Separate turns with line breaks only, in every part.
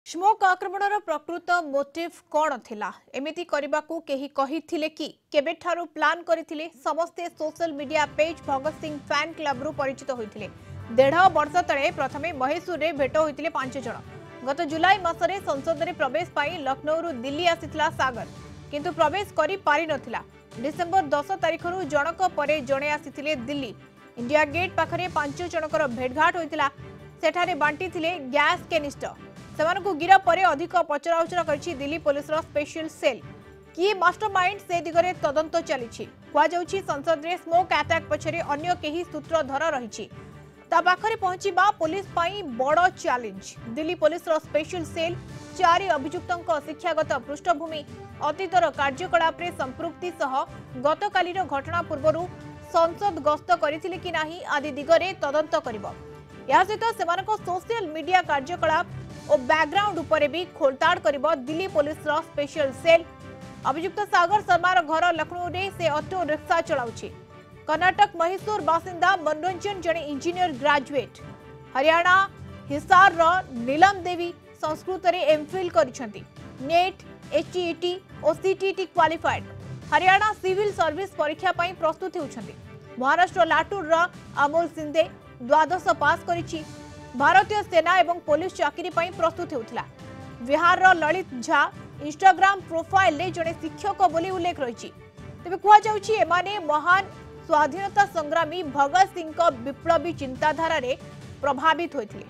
Smoke आक्रमणर प्रकृत motive कौन थिला एमिति करबाकू केही कहिथिले कि केबेठारू प्लान करथिले समस्ते social media page Bhagat Singh fan club रु परिचित होइथिले 1.5 वर्ष तळे प्रथमे महेशूर रे भेट होइथिले 5 जण गत जुलाई मासरे संसद रे प्रवेश पाई लखनऊ रु दिल्ली आसितला सागर किंतु प्रवेश करि पारि नथिला डिसेंबर 10 तारिख रु जनक परे जणे आसिथिले दिल्ली इंडिया गेट पाखरे 5 जनकर भेटघाट होइतिला सेठारे बांटीथिले गैस कैनिस्टर सेमानकु गिरफ परे अधिक पचराउचरा करछि दिल्ली पुलिस रो स्पेशल सेल की मास्टरमाइंड से दिगरे तदंत चलिछि कुआ जाउछि संसद रे स्मोक अटैक पछरे अन्य केही सूत्रधर रहिछि ता पाखरे पहुंचीबा पुलिस पाई बड़ चैलेंज दिल्ली पुलिस रो स्पेशल सेल 4 अभियुक्तंक शिक्षागत पृष्ठभूमि अतीतर कार्यकलाप रे संपृक्ति सह गतकालीर घटना पूर्वरु संसद गस्त करिथिले कि नाही आदि दिगरे तदंत करिवो या सहित सेमानक सोशल मीडिया कार्यकलाप और बैकग्राउंड उपरे भी खोलताड़ करिवो दिल्ली पुलिस रो स्पेशल सेल अभियुक्त सागर शर्मार घर लखनऊ रे से ऑटो रिक्शा चलाउछि कर्नाटक महीशूर बासिंदा मनोरंजन जने इंजीनियर ग्रेजुएट हरियाणा हिसार रो नीलम देवी संस्कृत रे एमफिल करिसंती नेट एचईटी और CTT qualified Haryana civil service परीक्षा पई प्रस्तुत होउछंती महाराष्ट्र लाटूर रो अमोल सिंधे द्वादश पास करिछि भारतीय सेना एवं पुलिस चाकरी पई प्रस्तुत होउथिला बिहार रो ललित झा इंस्टाग्राम प्रोफाइल ले जने शिक्षक बोली उल्लेख रहिछि तबे कुआ जाउछि एमाने महान स्वाधीनता संग्रामी भगत सिंह को विप्लवी चिंताधारा रे प्रभावित होइथिले।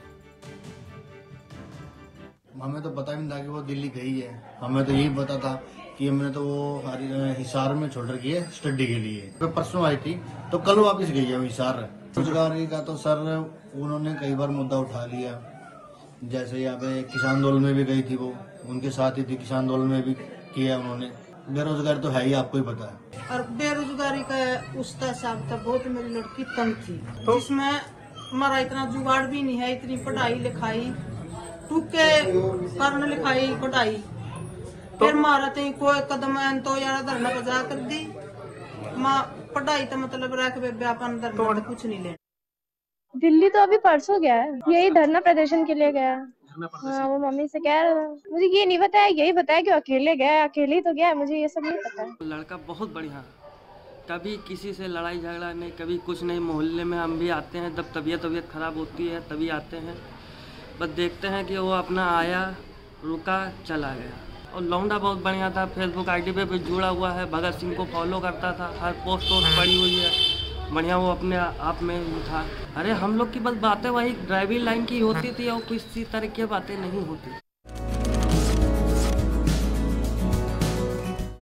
हमें तो पता भी नहीं था कि वो दिल्ली गई है, हमें तो यही पता था कि हमने तो वो हिसार में छोड़ रखी है स्टडी के लिए। तो परसों आई थी तो कल वापस गई है हिसार। रोजगारी का तो सर उन्होंने कई बार मुद्दा उठा लिया, जैसे यहाँ पे किसान आंदोलन में भी गई थी वो, उनके साथ ही थी किसान आंदोलन में भी किया उन्होंने। बेरोजगारी तो है ही, आपको ही पता है।
और बेरोजगारी का उसका हिसाब था बहुत, मेरी लड़की तंग थी तो जिसमें हमारा इतना जुगाड़ भी नहीं है, इतनी पढ़ाई लिखाई टूके कारण लिखाई पढ़ाई फिर मारा थे कोई कदम तो यार धरना बजा कर दी माँ पढ़ाई तो मतलब रख व्यापार धरना तो कुछ नहीं ले।
दिल्ली तो अभी परसों गया है, यही धरना प्रदर्शन के लिए गया। हाँ, वो मम्मी से कह रहा था, मुझे ये नहीं बताया, यही बताया कि अकेले गया, अकेले ही तो गया, मुझे ये सब नहीं पता है।
लड़का बहुत बढ़िया, कभी किसी से लड़ाई झगड़ा नहीं, कभी कुछ नहीं। मोहल्ले में हम भी आते हैं जब तबीयत खराब होती है तभी आते हैं, बस देखते हैं कि वो अपना आया रुका चला गया। और लौंडा बहुत बढ़िया था, फेसबुक आईडी पे भी जुड़ा हुआ है, भगत सिंह को फॉलो करता था, हर पोस्ट पड़ी हुई है, बढ़िया वो अपने आप में ही था। अरे हम लोग की बस बातें वही ड्राइविंग लाइन की होती थी और किसी तरह की बातें नहीं होती।